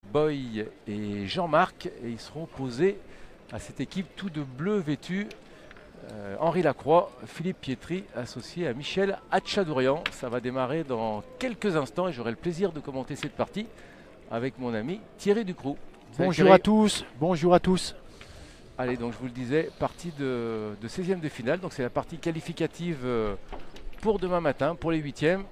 Boy et Jean-Marc, et ils seront opposés à cette équipe tout de bleu vêtu. Henri Lacroix, Philippe Pietri, associé à Michel Hatchadourian. Ça va démarrer dans quelques instants et j'aurai le plaisir de commenter cette partie avec mon ami Thierry Ducroux. Bonjour à tous, bonjour à tous. Allez, donc je vous le disais, partie de 16e de finale. Donc c'est la partie qualificative pour demain matin, pour les 8e.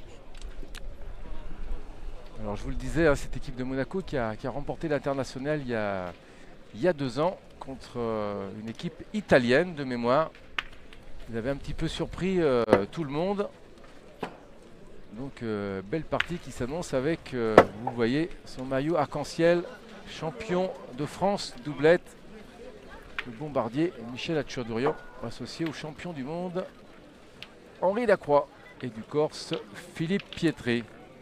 Alors je vous le disais, hein, cette équipe de Monaco qui a remporté l'international il y a 2 ans contre une équipe italienne de mémoire. Ils avaient un petit peu surpris tout le monde. Donc belle partie qui s'annonce avec, vous voyez, son maillot arc-en-ciel, champion de France doublette. Le bombardier Michel Hatchadourian, associé au champion du monde Henri Lacroix et du Corse Philippe Pietri.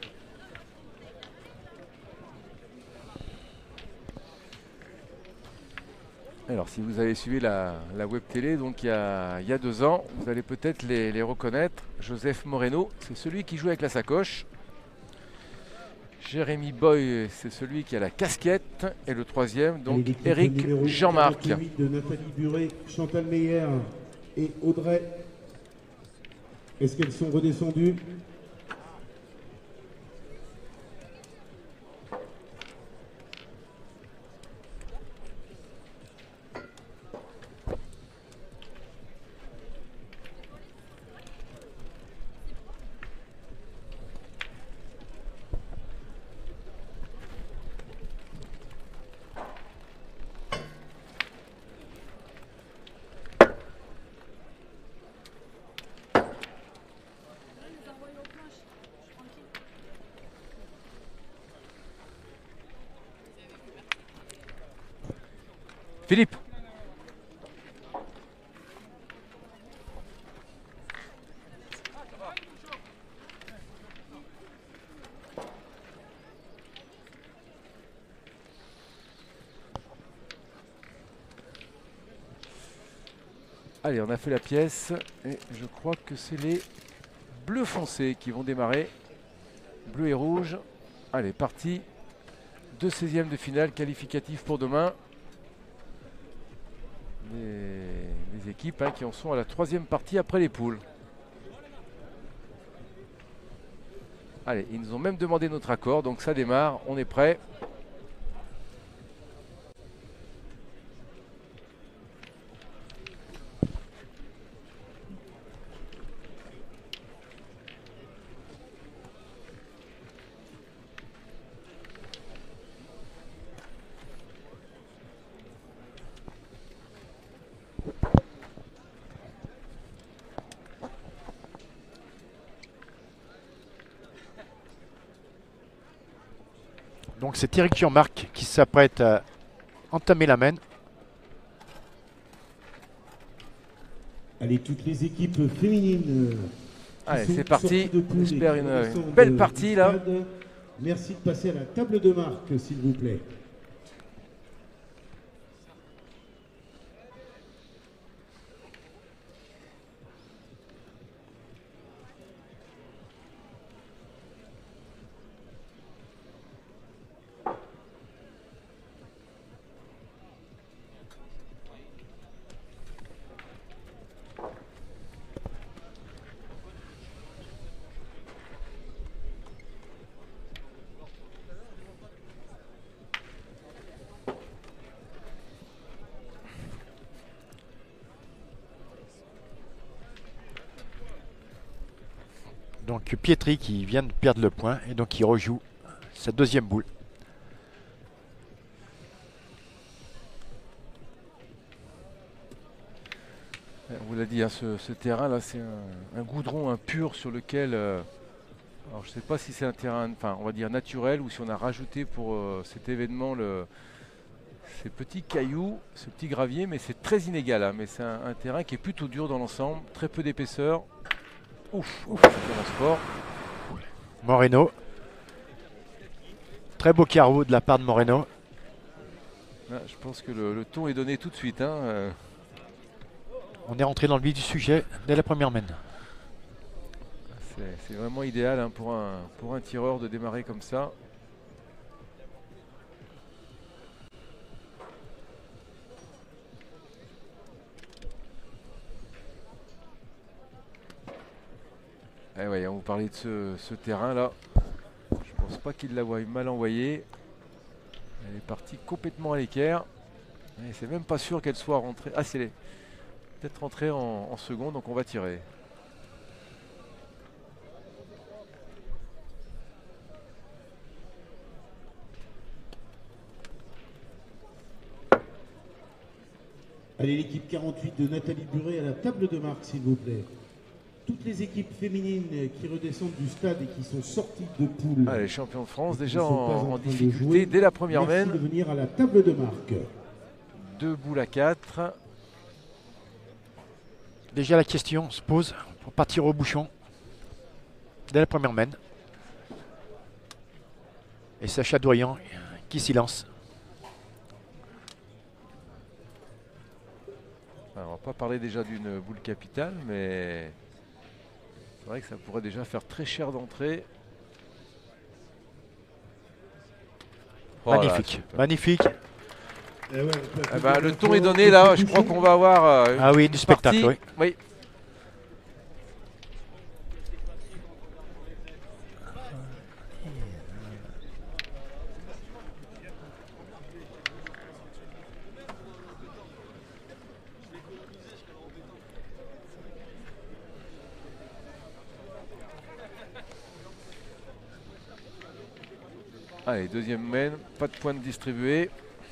Alors si vous avez suivi la web télé donc il y a 2 ans, vous allez peut-être les reconnaître. Joseph Moreno, c'est celui qui joue avec la sacoche. Jérémy Boy, c'est celui qui a la casquette. Et le troisième, donc Eric Jean-Marc. De Nathalie Buret, Chantal Meyer et Audrey. Est-ce qu'elles sont redescendues? Philippe. Allez, on a fait la pièce et je crois que c'est les bleus foncés qui vont démarrer. Bleu et rouge. Allez, parti. 2 16e de finale qualificatif pour demain. Les équipes qui en sont à la 3e partie après les poules. Allez, ils nous ont même demandé notre accord, donc ça démarre, on est prêt. Donc c'est Eric Jean-Marc qui s'apprête à entamer la main. Allez, toutes les équipes féminines. Allez, c'est parti. J'espère une belle partie là. Merci de passer à la table de marque, s'il vous plaît. Donc Pietri qui vient de perdre le point et donc il rejoue sa 2e boule. On vous l'a dit, hein, ce terrain là c'est un goudron impur sur lequel, alors je ne sais pas si c'est un terrain, enfin on va dire naturel, ou si on a rajouté pour cet événement ces petits cailloux, ce petit gravier, mais c'est très inégal, hein, mais c'est un terrain qui est plutôt dur dans l'ensemble, très peu d'épaisseur. Ouf, c'est un sport. Moreno. Très beau carreau de la part de Moreno. Là, je pense que le ton est donné tout de suite. Hein. On est rentré dans le vif du sujet dès la première main. C'est vraiment idéal hein, pour un tireur de démarrer comme ça. Eh ouais, on vous parlait de ce terrain-là. Je pense pas qu'il la voie mal envoyée. Elle est partie complètement à l'équerre. Et c'est même pas sûr qu'elle soit rentrée. Ah, c'est peut-être rentrée en seconde, donc on va tirer. Allez, l'équipe 48 de Nathalie Buret à la table de marque, s'il vous plaît. Toutes les équipes féminines qui redescendent du stade et qui sont sorties de poule. Ah, les champions de France déjà ne sont pas en train de difficulté jouer. dès la première Merci mène. de venir à la table de marque. 2 boules à 4. Déjà la question se pose pour partir au bouchon dès la première mène. Et Sacha Doyen qui s'y lance. Alors, on va pas parler déjà d'une boule capitale, mais c'est vrai que ça pourrait déjà faire très cher d'entrée. Oh là, Magnifique, super. magnifique. Eh ouais, Eh ben, le ton est donné là, je crois qu'on va avoir Ah oui, du spectacle, partie. oui. Oui. Allez, deuxième mène, pas de points de distribués.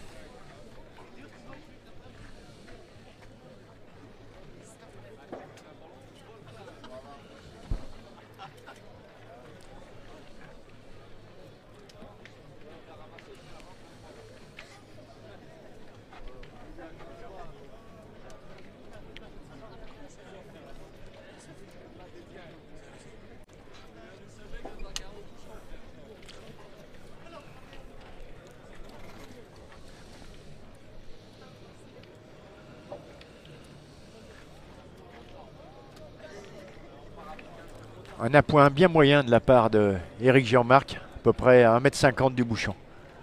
Un appoint bien moyen de la part de Éric Jean-Marc, à peu près à 1,50 m du bouchon.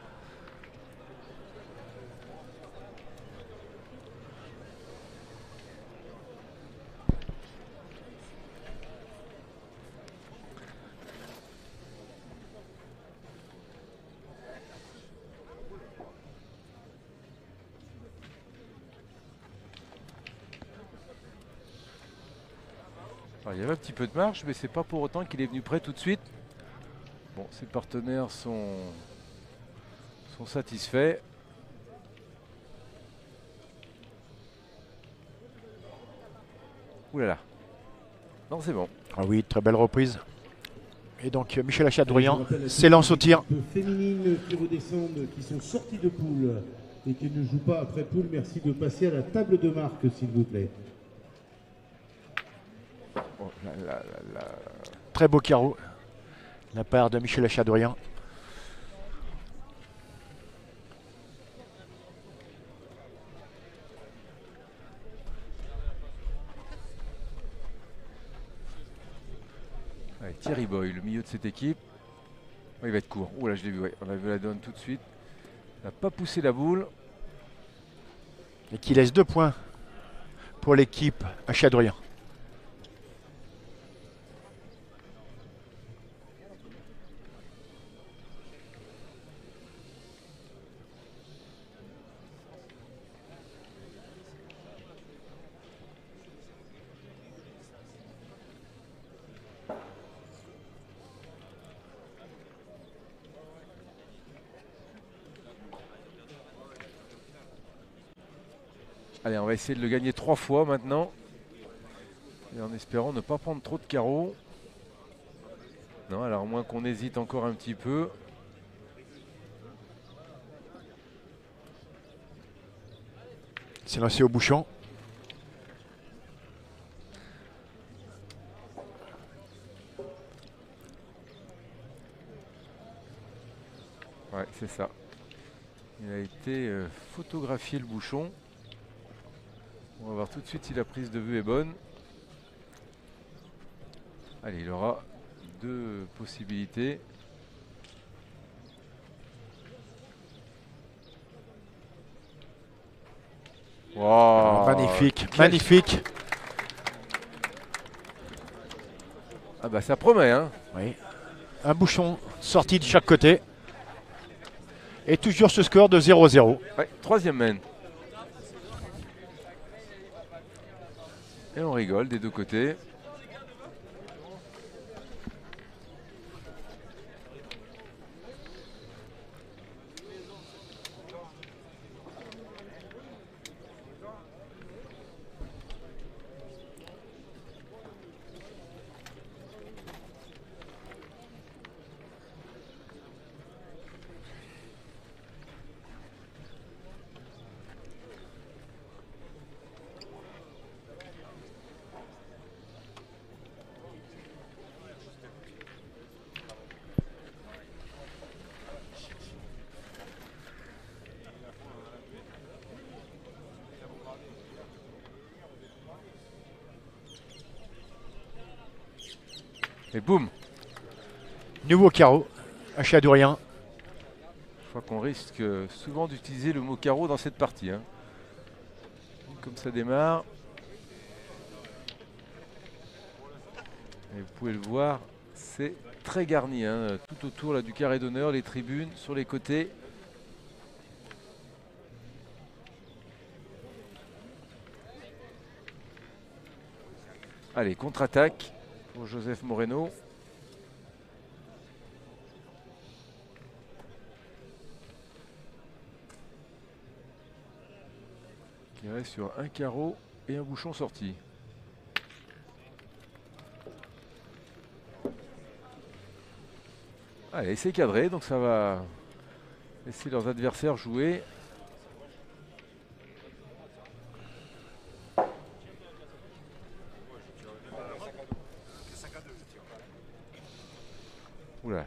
Alors, il y avait un petit peu de marge, mais c'est pas pour autant qu'il est venu prêt tout de suite. Bon, ses partenaires sont satisfaits. Ouh là là. Non, c'est bon. Ah oui, très belle reprise. Et donc Michel Achadrian Je rappelle à s'élance toutes au tir. les équipes féminines qui redescendent, qui sont sorties de poule et qui ne jouent pas après poule, merci de passer à la table de marque, s'il vous plaît. Oh là là là là. Très beau carreau de la part de Michel Achadrian. Allez, Thierry Boy, le milieu de cette équipe. Oh, il va être court. Ouh là, je l'ai vu, ouais. On a vu la donne tout de suite. Il n'a pas poussé la boule. Et qui laisse 2 points pour l'équipe Achadrian. Allez, on va essayer de le gagner 3 fois maintenant. Et en espérant ne pas prendre trop de carreaux. Non, alors à moins qu'on hésite encore un petit peu. C'est lancé au bouchon. Ouais, c'est ça. Il a été photographié le bouchon. On va voir tout de suite si la prise de vue est bonne. Allez, il aura 2 possibilités. Wow, Magnifique, quel- magnifique. Ah bah ça promet, hein. Oui. Un bouchon sorti de chaque côté. Et toujours ce score de 0-0. Ouais, troisième main. Et on rigole des deux côtés. Et boum. Nouveau carreau. Un Chadourien. Je crois qu'on risque souvent d'utiliser le mot carreau dans cette partie, hein. Comme ça démarre. Et vous pouvez le voir, c'est très garni, hein. Tout autour là, du carré d'honneur, les tribunes, sur les côtés. Allez, contre-attaque pour Joseph Moreno. Qui reste sur un carreau et un bouchon sorti. Allez, c'est cadré, donc ça va laisser leurs adversaires jouer. Oula.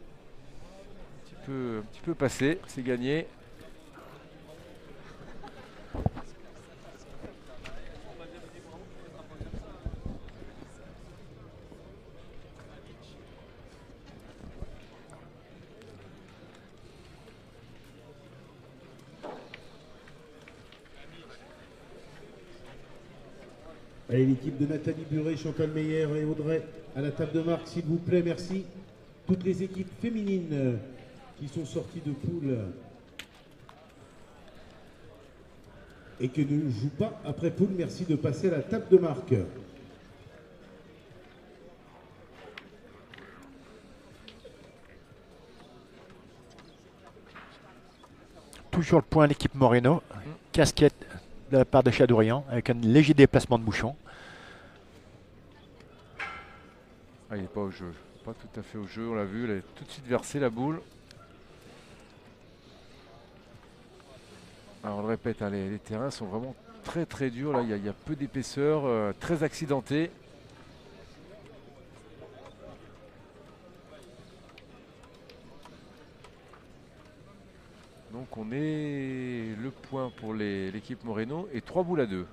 Un petit peu passé, c'est gagné. Allez, l'équipe de Nathalie Buret, Chantal Meyer et Audrey à la table de marque, s'il vous plaît, merci. Toutes les équipes féminines qui sont sorties de poule et qui ne jouent pas après poule, merci de passer à la table de marque. Toujours le point l'équipe Moreno. Casquette de la part de Chadourien avec un léger déplacement de bouchon. Ah, il n'est pas au jeu. Pas tout à fait au jeu, on l'a vu. Elle a tout de suite versé la boule. Alors on le répète, hein, les terrains sont vraiment très très durs. Là, il y a peu d'épaisseur, très accidenté. Donc on est le point pour l'équipe Moreno et 3 boules à 2.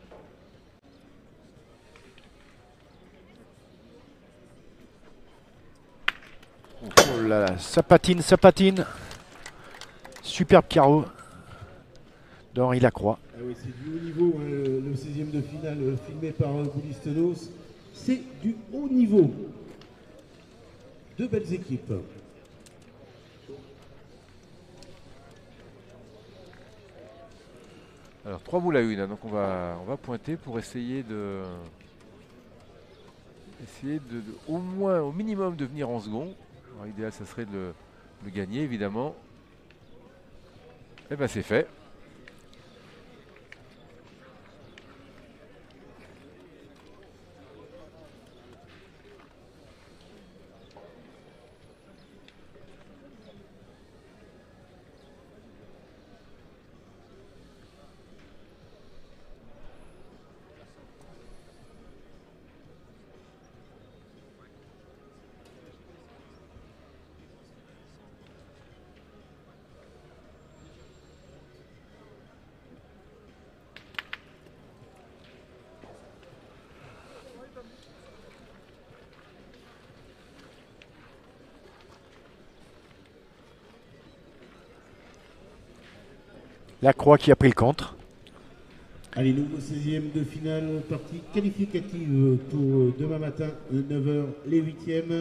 Oh là là, ça patine, ça patine. Superbe carreau d'Henri Lacroix. Ah oui, c'est du haut niveau, hein, le 16e de finale filmé par Boulistenos. C'est du haut niveau. Deux belles équipes. Alors 3 boules à 1, hein, donc on va pointer pour essayer de au moins, au minimum, de venir en second. L'idéal, ça serait de le gagner, évidemment. Et bien c'est fait. Lacroix qui a pris le contre. Allez, nouveau 16e de finale, partie qualificative pour demain matin, 9h, les 8e.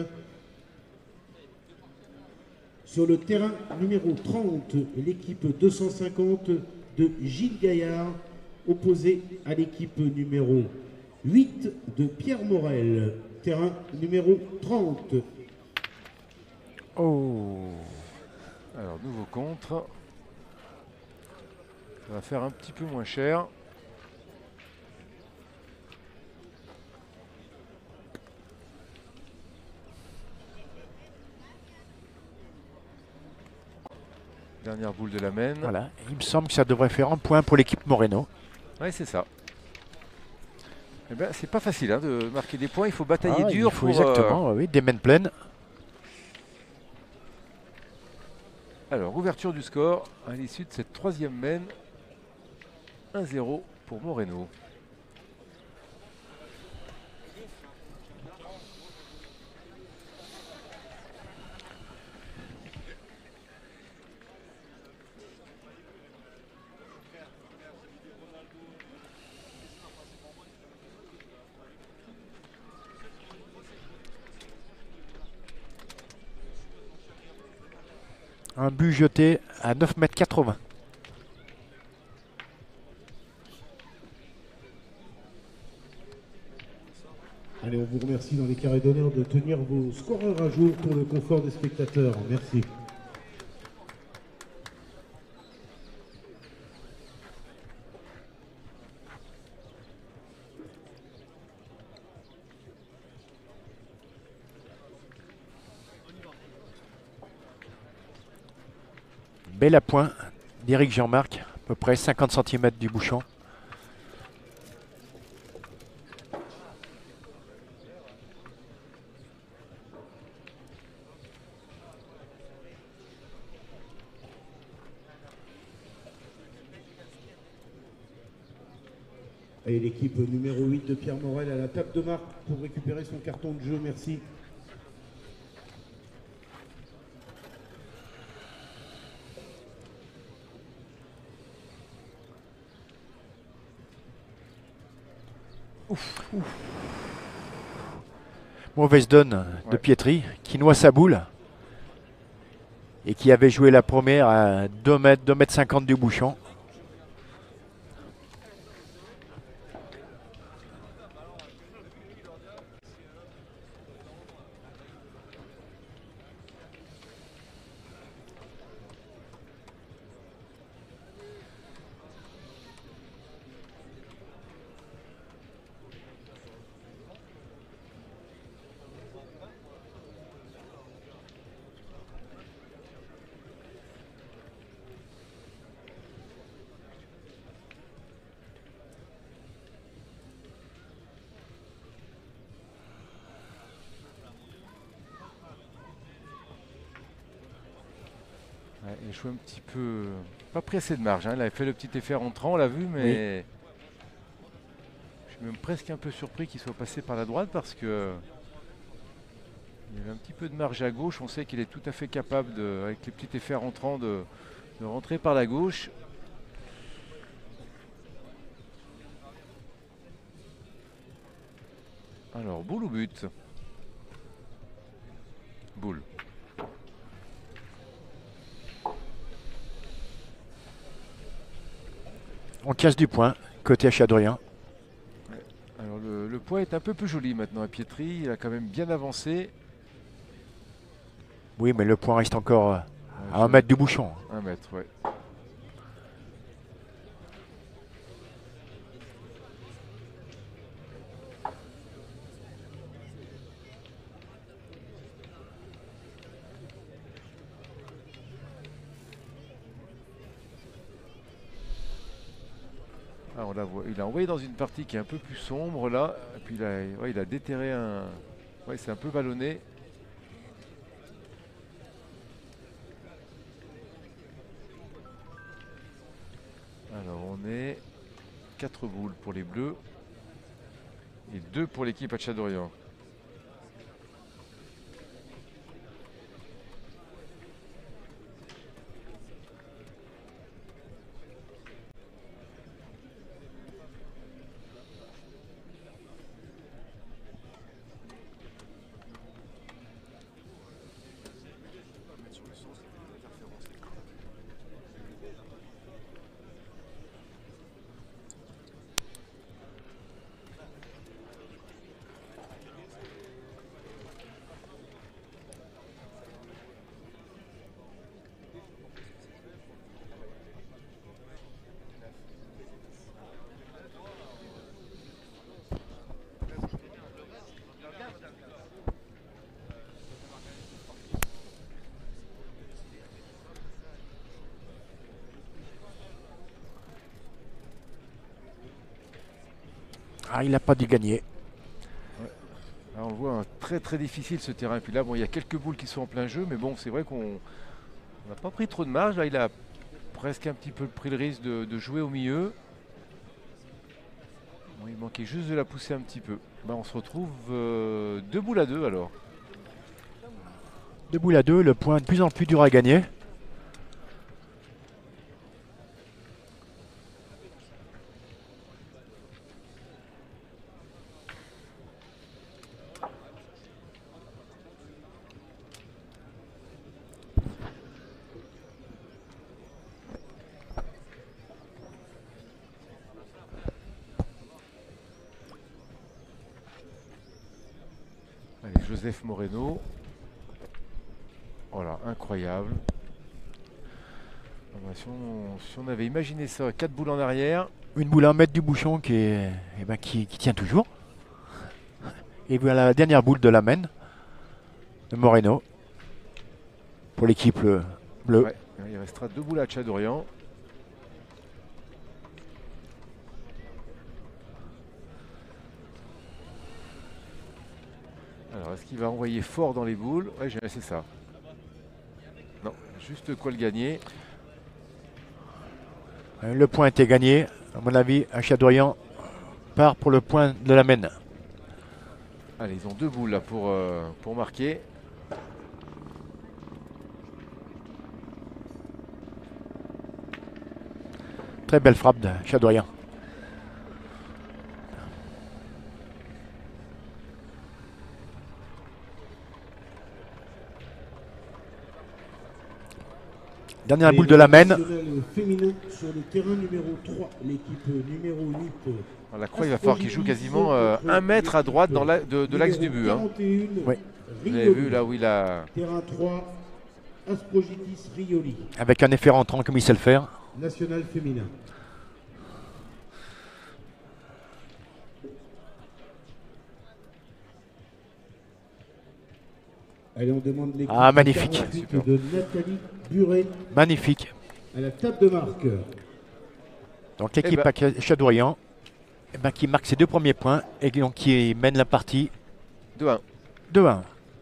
Sur le terrain numéro 30, l'équipe 250 de Gilles Gaillard, opposée à l'équipe numéro 8 de Pierre Morel. Terrain numéro 30. Oh. Alors, nouveau contre. Ça va faire un petit peu moins cher. Dernière boule de la main. Voilà, il me semble que ça devrait faire un point pour l'équipe Moreno. Oui, c'est ça. Eh ben, c'est pas facile hein, de marquer des points. Il faut batailler dur. Il faut pour, exactement, oui, des mains pleines. Alors, ouverture du score à l'issue de cette troisième main. 1-0 pour Moreno. Un but jeté à 9,80 m. Allez, on vous remercie dans les carrés d'honneur de tenir vos scoreurs à jour pour le confort des spectateurs. Merci. Bel appoint d'Éric Jean-Marc, à peu près 50 cm du bouchon. Et l'équipe numéro 8 de Pierre Morel à la table de marque pour récupérer son carton de jeu. Merci. Mauvaise donne de Pietri qui noie sa boule et qui avait joué la première à 2 mètres, 2,50 m du bouchon. Il a joué un petit peu. Pas pris assez de marge. Hein. Il avait fait le petit effet rentrant, on l'a vu, mais. Je suis même presque un peu surpris qu'il soit passé par la droite parce que. Il y avait un petit peu de marge à gauche. On sait qu'il est tout à fait capable, avec les petits effets rentrants, de rentrer par la gauche. Alors, boule ou but? Boule. On casse du point, côté Chadorien. Alors le poids est un peu plus joli maintenant à Pietri. Il a quand même bien avancé. Oui, mais le point reste encore à 1 mètre du bouchon. 1 mètre, ouais. Ah, on la voit. Il a envoyé dans une partie qui est un peu plus sombre là. Et puis il a déterré un. Ouais, c'est un peu ballonné. Alors on est 4 boules pour les bleus et 2 pour l'équipe à Chadorian. Ah, il n'a pas dû gagner. Là, on le voit, très très difficile ce terrain. Puis là, bon, il y a quelques boules qui sont en plein jeu, mais bon, c'est vrai qu'on n'a pas pris trop de marge. Là, il a presque un petit peu pris le risque de jouer au milieu. Bon, il manquait juste de la pousser un petit peu. Ben, on se retrouve 2 boules à 2 alors. 2 boules à 2, le point de plus en plus dur à gagner. Allez, Joseph Moreno. Voilà, incroyable. Si on avait imaginé ça, 4 boules en arrière. Une boule à 1 mètre du bouchon qui tient toujours. Et voilà la dernière boule de la main de Moreno pour l'équipe bleue. Ouais, il restera 2 boules à Tchadorian. Alors, est-ce qu'il va envoyer fort dans les boules? Ouais, c'est ça. Non, juste quoi le gagner. Le point était gagné. À mon avis, Tchadorian part pour le point de la main. Allez, ils ont 2 boules là pour marquer. Très belle frappe de Tchadorian. Dernière boule de la main. Féminin sur le terrain numéro 3, l'équipe numéro 8. La Croix, il va falloir qu'il joue quasiment 1 mètre à droite de l'axe du but. Hein. Oui. Vous avez vu là où il a... Terrain 3, Asprogitis Rioli. Avec un effet rentrant comme il sait le faire. National féminin. Allez, on demande l'équipe magnifique. de Nathalie Buren Magnifique. à la table de marque. Donc l'équipe Tchadorian qui marque ses 2 premiers points et donc qui mène la partie 2-1. 2-1.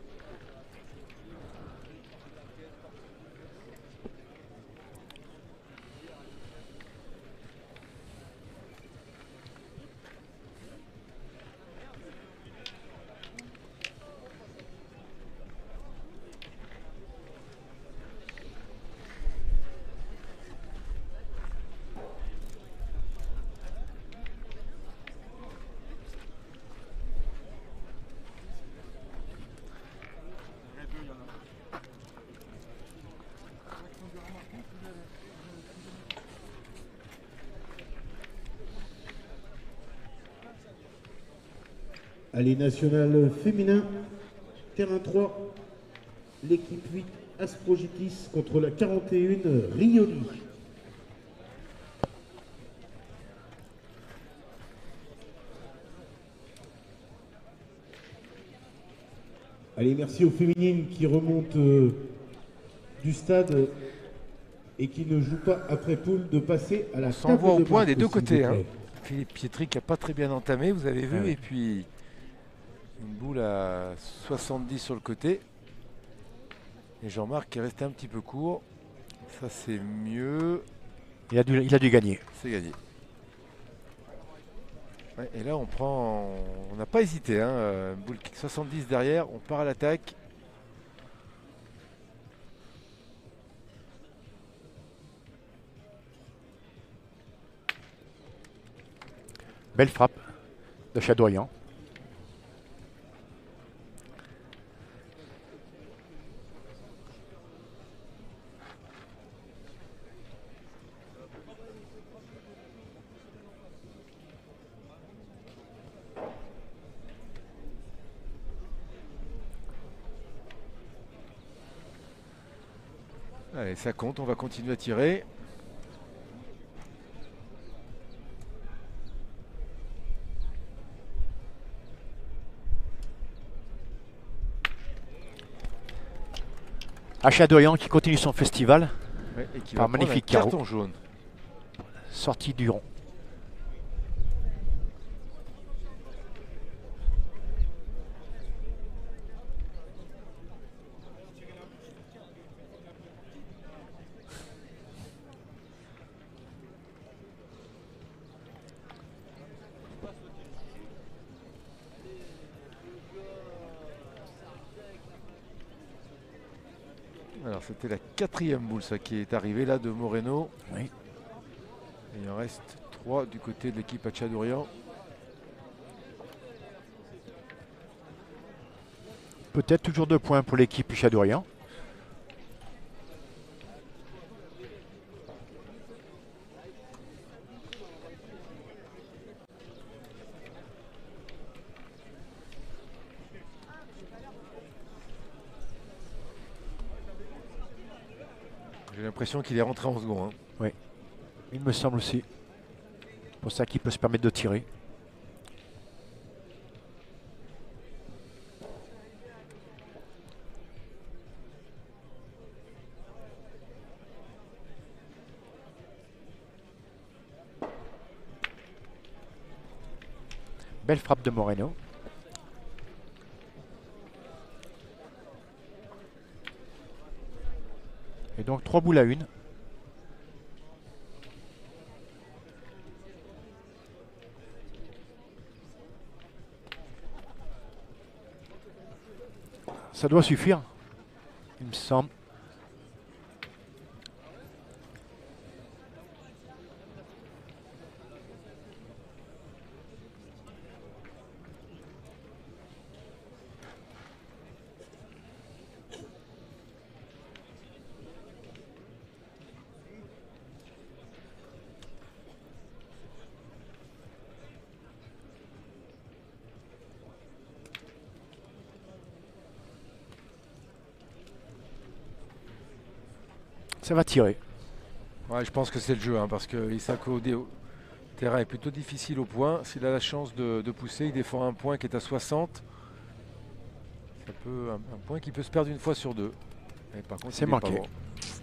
Allez, national féminin, terrain 3, l'équipe 8, Asprogitis contre la 41, Rioli. Allez, merci aux féminines qui remontent du stade et qui ne jouent pas après poule de passer à la table de marque. On s'envoie au point des 2 côtés. Hein. Philippe Pietri qui n'a pas très bien entamé, vous avez vu, et puis une boule à 70 sur le côté. Et Jean-Marc qui est resté un petit peu court. Ça c'est mieux. Il a dû gagner. C'est gagné. Ouais, et là on n'a pas hésité. Hein. Boule 70 derrière, on part à l'attaque. Belle frappe de Tchadorian. Allez, ça compte, on va continuer à tirer. Tchadorian qui continue son festival. Ouais, et qui par va magnifique prendre un carreau. carton jaune. Sortie du rond. c'était la 4e boule ça qui est arrivée là de Moreno. Oui. Et il en reste 3 du côté de l'équipe Hachadourian. Peut-être toujours 2 points pour l'équipe Chadourian. J'ai l'impression qu'il est rentré en second. Oui, il me semble aussi. Pour ça qu'il peut se permettre de tirer. Belle frappe de Moreno. Et donc 3 boules à 1. Ça doit suffire, il me semble. Ça va tirer. Ouais, je pense que c'est le jeu parce que Isako au terrain est plutôt difficile au point. S'il a la chance de pousser, il défend un point qui est à 60. Ça peut, un point qui peut se perdre une fois sur 2. Et par contre, c'est il est manqué. pas bon.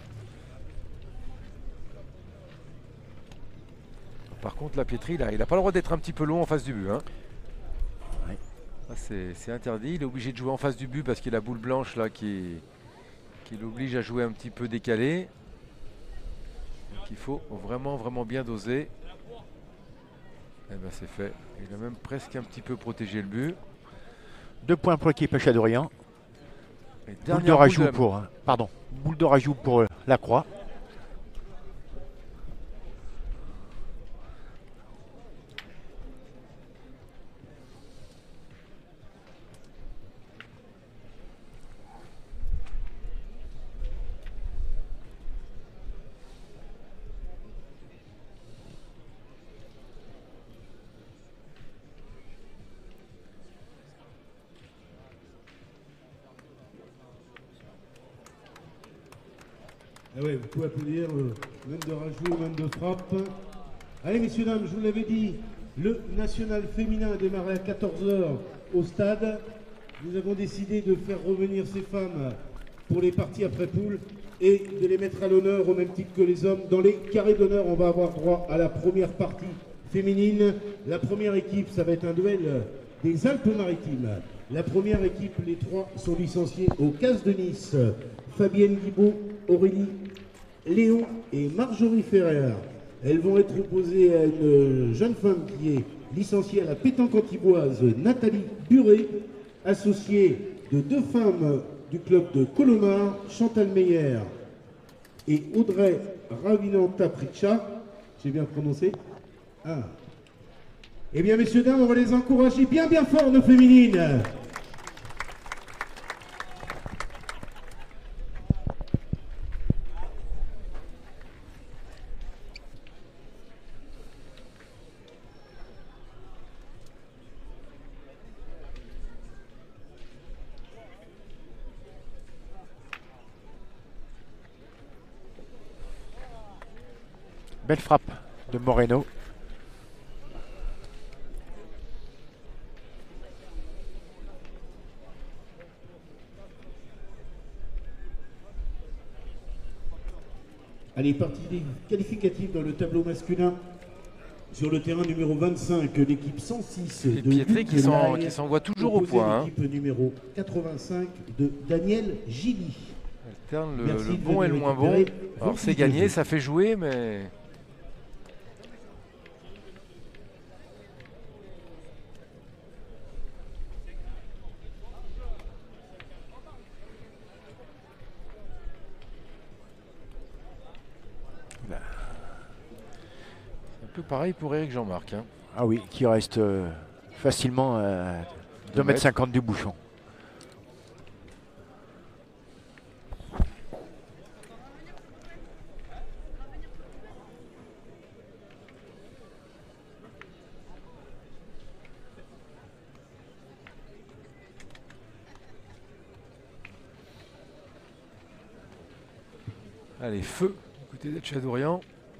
Par contre, la Pietri, il n'a pas le droit d'être un petit peu long en face du but. Oui. C'est interdit. Il est obligé de jouer en face du but parce qu'il a la boule blanche là qui l'oblige à jouer un petit peu décalé. Donc il faut vraiment bien doser. Et ben c'est fait. Il a même presque un petit peu protégé le but. 2 points pour l'équipe Chadourian. Et Boule dernière de rajout boule de la- pour, boule de rajout pour la Croix. Ah ouais, vous pouvez applaudir, même de rajout, même de frappe. Allez, messieurs, dames, je vous l'avais dit, le national féminin a démarré à 14 h au stade. Nous avons décidé de faire revenir ces femmes pour les parties après poule et de les mettre à l'honneur au même titre que les hommes. Dans les carrés d'honneur, on va avoir droit à la première partie féminine. La première équipe, ça va être un duel des Alpes-Maritimes. La première équipe, les 3 sont licenciés au CAS de Nice. Fabienne Guibaud, Aurélie Léon et Marjorie Ferrer. Elles vont être opposées à une jeune femme qui est licenciée à la pétanque antiboise, Nathalie Buret, associée de 2 femmes du club de Colomar, Chantal Meyer et Audrey Ravinanta Pricha. J'ai bien prononcé? Ah. Eh bien, messieurs, dames, on va les encourager bien fort, nos féminines. Belle frappe de Moreno. Allez, partie qualificative dans le tableau masculin. Sur le terrain numéro 25, l'équipe 106 Et de Pietri Luc qui Laille, s'envoie toujours au opposée point. à l'équipe numéro 85 de Daniel Gilly. Alterne Merci le de bon et le venir moins bon. récupérer Alors vos c'est fiches de gagné, jeu. ça fait jouer, mais C'est un peu pareil pour Éric Jean-Marc. Hein. Ah oui, qui reste facilement 2,50 m du bouchon. Allez, feu du côté de Tchadourian.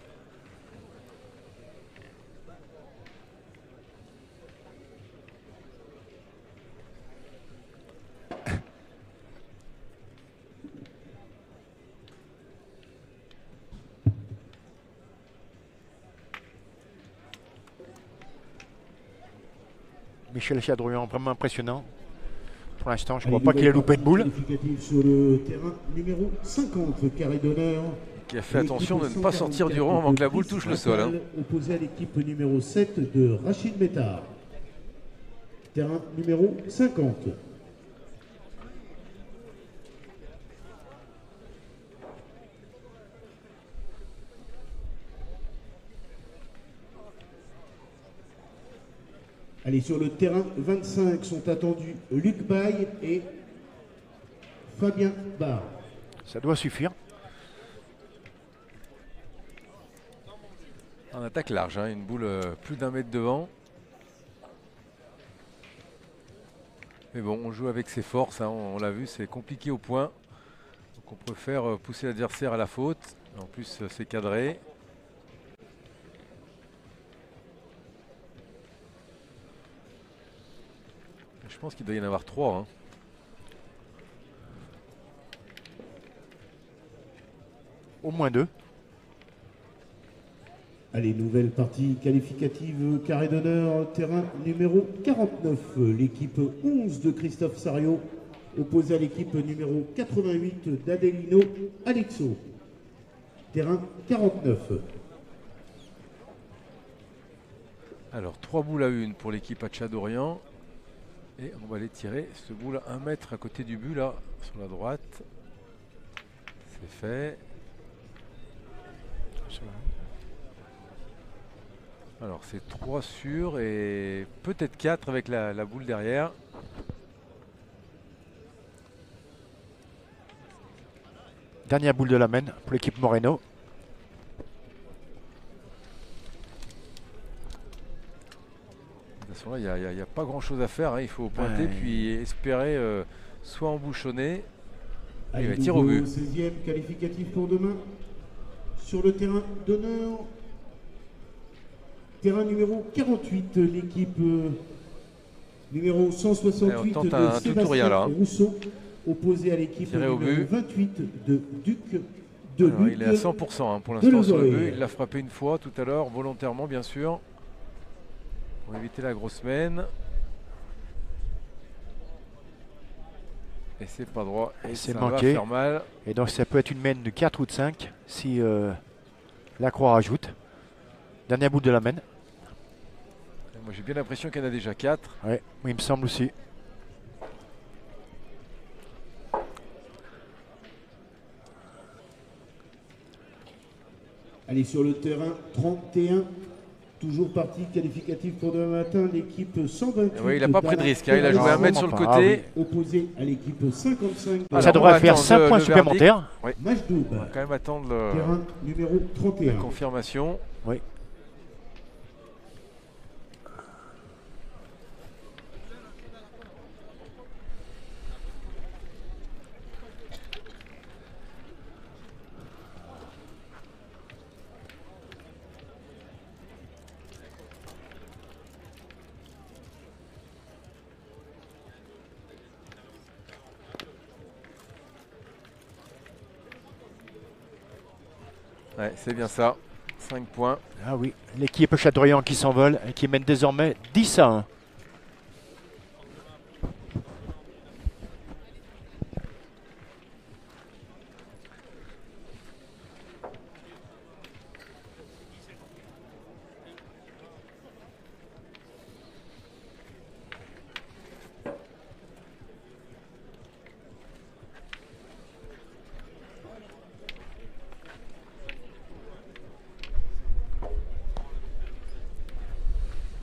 Michel Chadrouillan, vraiment impressionnant. Pour l'instant, je ne crois pas qu'il ait loupé de boule. Sur le terrain numéro 50, carré d'honneur. Qui a fait attention de ne pas sortir du rond avant que la boule touche le sol. Hein. Opposé à l'équipe numéro 7 de Rachid Métard. Terrain numéro 50. Allez, sur le terrain 25 sont attendus Luc Baye et Fabien Barre. Ça doit suffire. En attaque large, hein, une boule plus d'1 mètre devant. Mais bon, on joue avec ses forces, hein, on l'a vu, c'est compliqué au point. Donc on préfère pousser l'adversaire à la faute. En plus, c'est cadré. Je pense qu'il doit y en avoir 3. Hein. Au moins 2. Allez, nouvelle partie qualificative, carré d'honneur, terrain numéro 49. L'équipe 11 de Christophe Sario, opposée à l'équipe numéro 88 d'Adelino Alexo. Terrain 49. Alors, 3 boules à 1 pour l'équipe à Tchadourian. Et on va les tirer. Ce boule à 1 mètre à côté du but, là, sur la droite. C'est fait. Alors, c'est 3 sûrs et peut-être 4 avec la boule derrière. Dernière boule de la main pour l'équipe Moreno. De toute façon, là, il n'y a pas grand-chose à faire. Hein. Il faut pointer puis espérer soit embouchonner. Il va tirer au but. 16e qualificatif pour demain. Sur le terrain d'honneur, terrain numéro 48, l'équipe numéro 168 tente de Sébastien là, hein. Rousseau, opposé à l'équipe numéro 28 de Duc de Alors, Luc. il est à 100% hein, pour l'instant sur le but. Il l'a frappé une fois tout à l'heure, volontairement bien sûr, pour éviter la grosse main. Et c'est pas droit. Et c'est ça manqué. va faire mal. Et donc ça peut être une main de 4 ou de 5 si la croix rajoute. Dernière boule de la main. Moi j'ai bien l'impression qu'il y en a déjà 4. Oui, il me semble aussi. Allez, sur le terrain 31, toujours partie qualificative pour demain matin, l'équipe 128. Oui, il n'a pas pris de risque, hein. Il a joué 1 mètre sur le côté. Opposé à l'équipe 55. Alors, ça devrait faire 5 points supplémentaires. Oui. Match double. On va quand même attendre Terrain numéro 31. la confirmation. Oui. Ouais, c'est bien ça. 5 points. Ah oui, l'équipe Châteaubriand qui s'envole et qui mène désormais 10-1.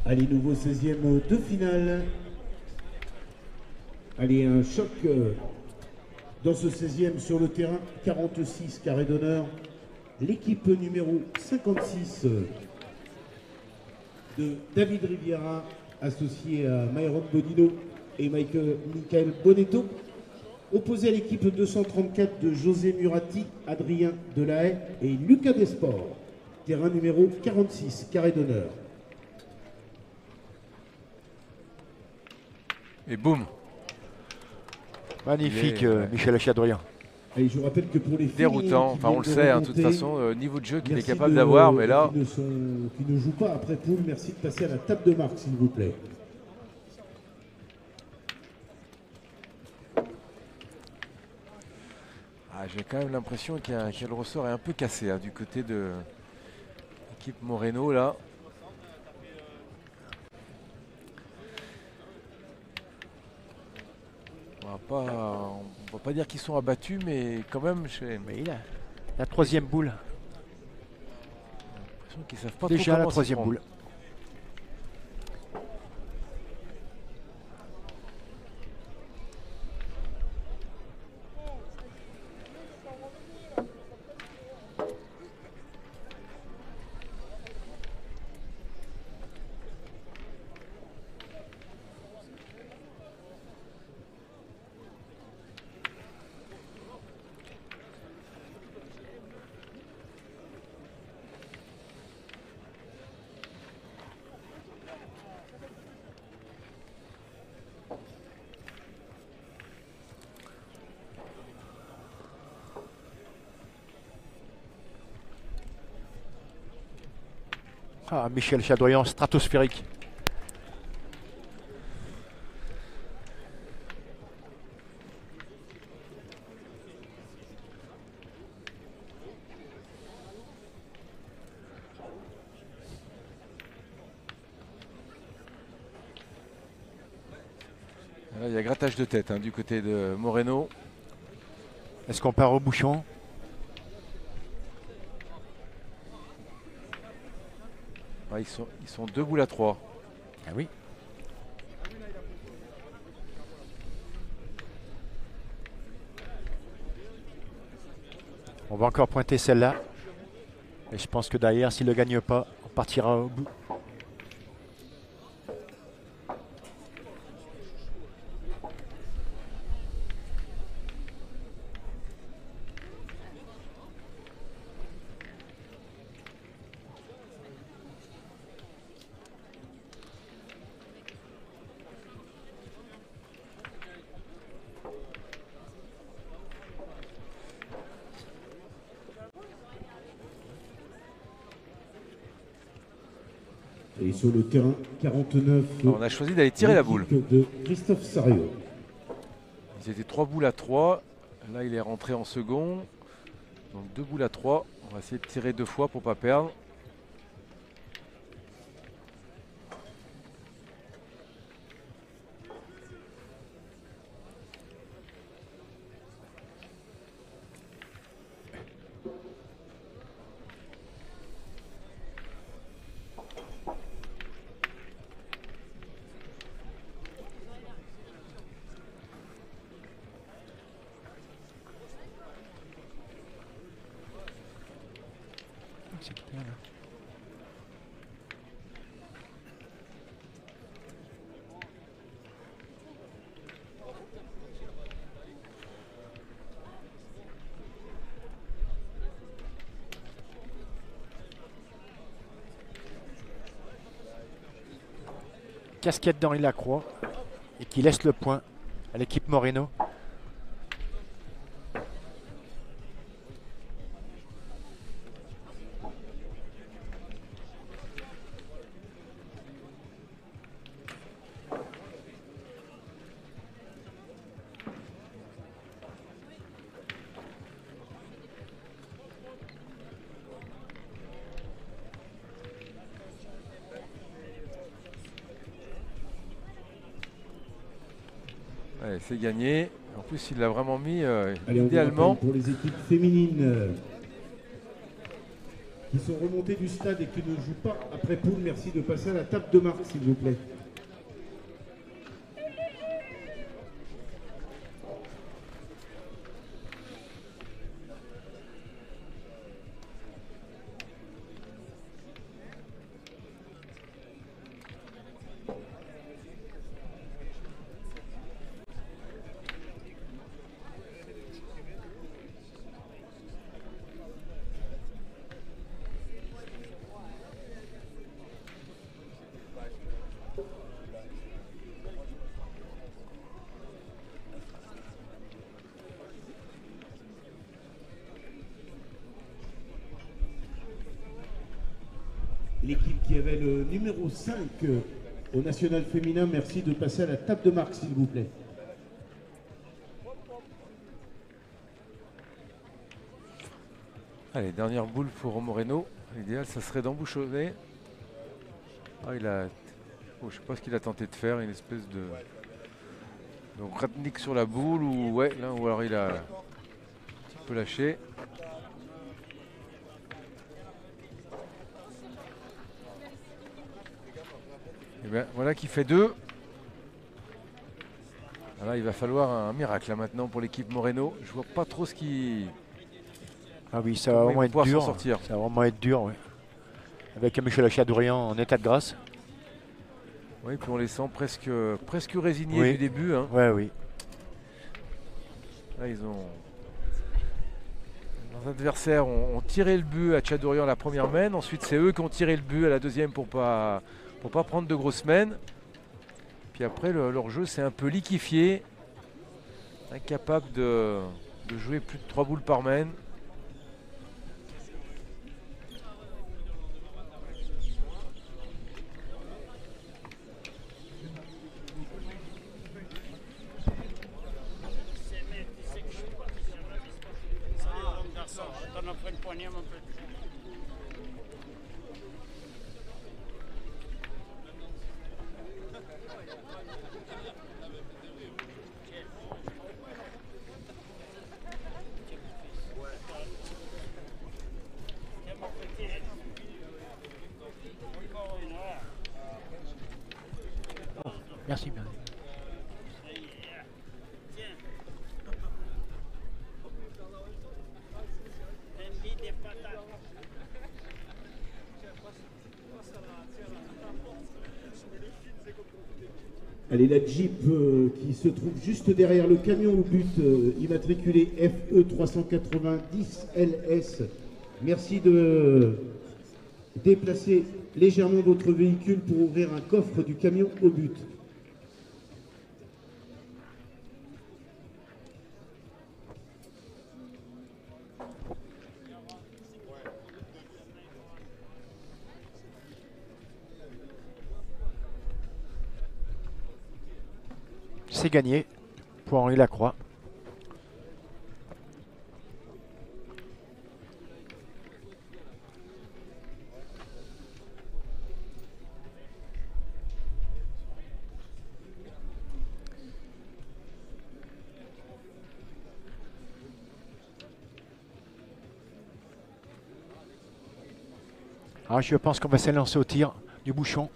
Allez, nouveau 16e de finale. Allez, un choc dans ce 16e sur le terrain. 46 carré d'honneur. L'équipe numéro 56 de David Riviera, associé à Myron Bodino et Michael Bonetto. Opposé à l'équipe 234 de José Murati, Adrien Delahaye et Lucas Desports. Terrain numéro 46, carré d'honneur. Et boum. Magnifique, ouais. Michel Chadrian. Et je vous rappelle que pour les Déroutant, enfin on le sait, de toute façon, niveau de jeu qu'il est capable d'avoir, mais là... Qui ne jouent pas après poule, merci de passer à la table de marque, s'il vous plaît. Ah, j'ai quand même l'impression qu'il le ressort est un peu cassé du côté de l'équipe Moreno, là. On va pas dire qu'ils sont abattus, mais quand même, Mais il a la troisième boule. l'impression qu'ils savent pas Déjà trop la comment s'y troisième prendre. boule. Ah, Michel Chadrian, stratosphérique. Là, il y a grattage de tête du côté de Moreno. Est-ce qu'on part au bouchon? Ah, ils sont 2 boules à 3. Ah oui. On va encore pointer celle-là. Et je pense que derrière, s'il ne le gagne pas, on partira au bout. Et sur le terrain 49. On a choisi d'aller tirer la boule. De Christophe Sario. Ils étaient 3 boules à 3. Là, il est rentré en second. Donc 2 boules à 3. On va essayer de tirer 2 fois pour ne pas perdre. Casquette d'Henri Lacroix et qui laisse le point à l'équipe Moreno. Ouais, c'est gagné. En plus, il l'a vraiment mis Allez, on idéalement. pour les équipes féminines. qui sont remontés du stade et qui ne jouent pas après poule, merci de passer à la table de marque, s'il vous plaît. L'équipe qui avait le numéro 5 au national féminin, merci de passer à la table de marque, s'il vous plaît. Allez, dernière boule pour Moreno. L'idéal, ça serait d'embouchonner. Ah, il a... Oh, je ne sais pas ce qu'il a tenté de faire, une espèce de... Donc Ratnik sur la boule, ou ouais, là, ou alors il a un petit peu lâché. Et bien voilà qui fait 2. Là, il va falloir un miracle là, maintenant pour l'équipe Moreno. Je vois pas trop ce qui... Ah oui, ça va vraiment être dur. Sortir. Ça va vraiment être dur, oui. Avec un Michel Chadourian en état de grâce. Oui, puis on les sent presque résignés du début. Hein. Ouais, oui. Là, ils ont... Leurs adversaires ont tiré le but à Chadourian la première mène. Ensuite, c'est eux qui ont tiré le but à la deuxième pour pas prendre de grosses mènes. Puis après, leur jeu s'est un peu liquéfié. Incapable de jouer plus de 3 boules par mène. Merci, merci. Allez, la Jeep qui se trouve juste derrière le camion au but, immatriculé FE 390 LS. Merci de déplacer légèrement votre véhicule pour ouvrir un coffre du camion au but. C'est gagné pour Henri Lacroix. Ah, je pense qu'on va s'élancer au tir du bouchon.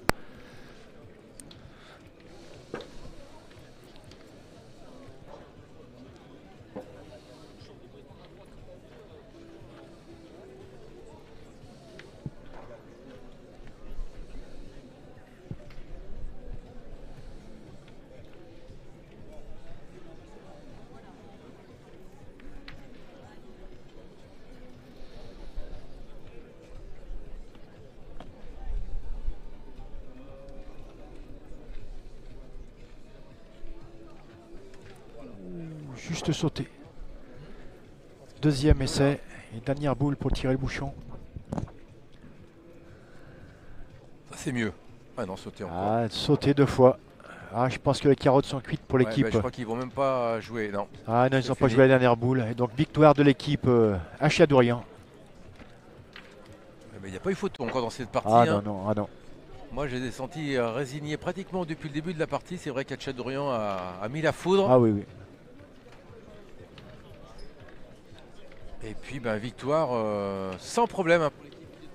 Juste sauté. Deuxième essai et dernière boule pour tirer le bouchon. Ça c'est mieux. Ah non, sauter encore. Ah, sauter 2 fois. Ah, je pense que les carottes sont cuites pour l'équipe. Je crois qu'ils vont même pas jouer, non. Ah non, ils n'ont pas joué la dernière boule. Et donc victoire de l'équipe à Chadourian. Mais il n'y a pas eu photo encore dans cette partie. Ah non, non, ah non. Moi, je les ai sentis résignés pratiquement depuis le début de la partie. C'est vrai qu'Hatchadorian a mis la foudre. Ah oui, oui. Et puis, victoire sans problème pour l'équipe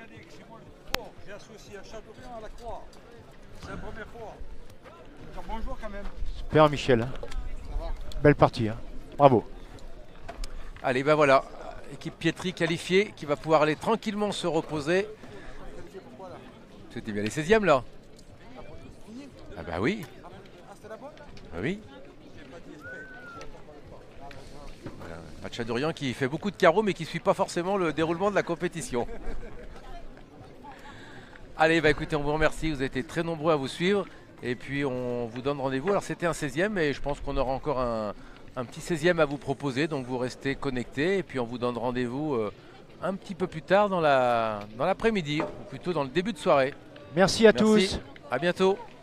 J'ai associé à Châteaubriand à la Croix. C'est la première fois. Alors, bonjour quand même. Super Michel. Hein. Belle partie. Hein. Bravo. Allez, ben voilà. Équipe Pietri qualifiée qui va pouvoir aller tranquillement se reposer. C'était bien les 16e là. Ah bah oui. Ah oui. Voilà. Match à Dorian qui fait beaucoup de carreaux mais qui ne suit pas forcément le déroulement de la compétition. Allez, bah écoutez, on vous remercie. Vous avez été très nombreux à vous suivre. Et puis on vous donne rendez-vous. Alors c'était un 16e mais je pense qu'on aura encore un petit 16e à vous proposer. Donc vous restez connectés. Et puis on vous donne rendez-vous un petit peu plus tard dans l'après-midi. Ou plutôt dans le début de soirée. Merci à Merci. tous. À bientôt.